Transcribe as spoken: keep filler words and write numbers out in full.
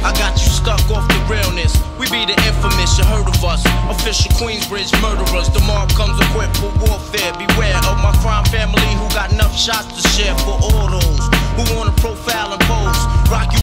I got you stuck off the realness. We be the infamous, you heard of us. Official Queensbridge murderers. The mob comes equipped for warfare. Beware of my crime family who got enough shots to share for all those who wanna profile and pose. Rock you